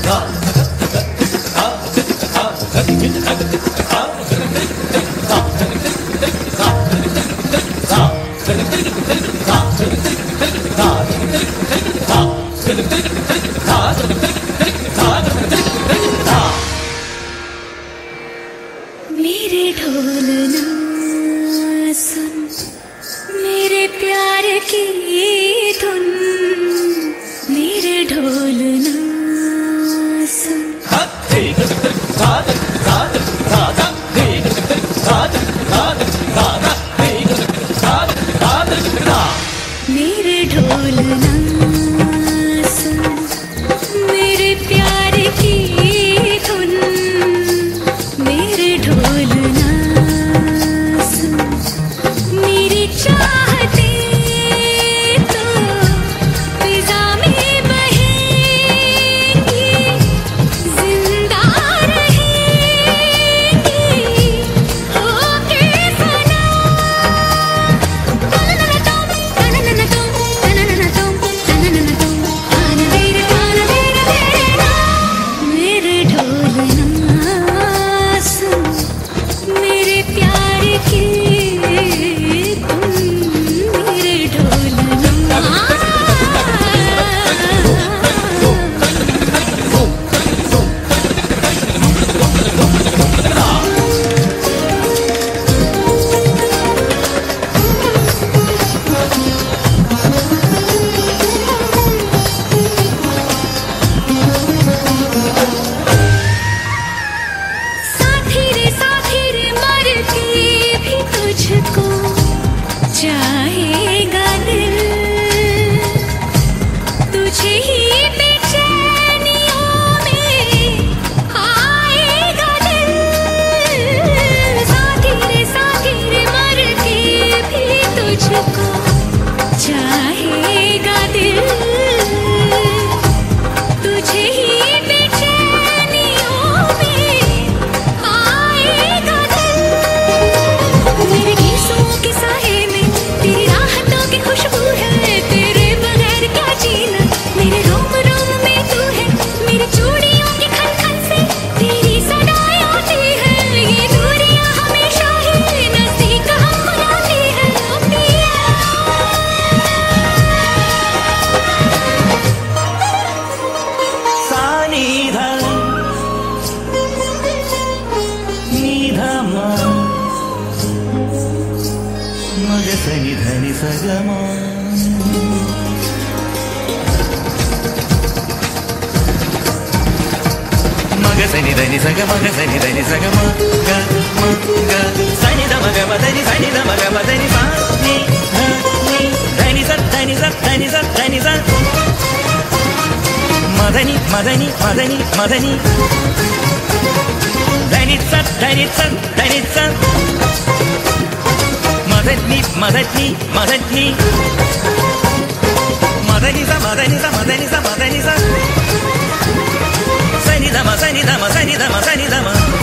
मेरे ढोल ना सुन, मेरे प्यार की धुन, मेरे ढोल ना सुन। मेरे ढोल ना सुन, मेरे प्यार की धुन, मेरे ढोल ना सुन, मेरी चाहते तो फिजा में बहेगी, जिंदा रहेगी होके फना। मेरे ढोल ना सुन, मेरे प्यार की धुन, मेरे ढोल ना। साथी रे मर के भी तुझको चाहेगा दिल, तुझे ही बेचैनियों में आएगा दिल। साथी रे मर के भी तुझको चाहेगा दिल, तुझे ही बेचैनियों में आएगा दिल। मेरे गीसों के साए में तेरी राहतों की खुशबू है, तेरे बगैर क्या जीना। मेरे रोम रोम में तू है, मेरी चूड़ियों की खन खन से तेरी सदाएं आती है। ये दूरियां हमेशा ही नजदीक हम बुलाती है। ओ पिया సని ధని సగమ మగ సని ధని సగ మగ సని ధని సగమ గ మ గ సని ద మగ మదని సని ద మగ మదని సా ని ధ ని ధని స ధని స ధని స ధని స మదని మదని మదని మదని ధని స ధని స ధని స మదని మదని మదని మదని స మదని స మదని స మదని స సని ధమ సని ధమ సని ధమ సని ధమ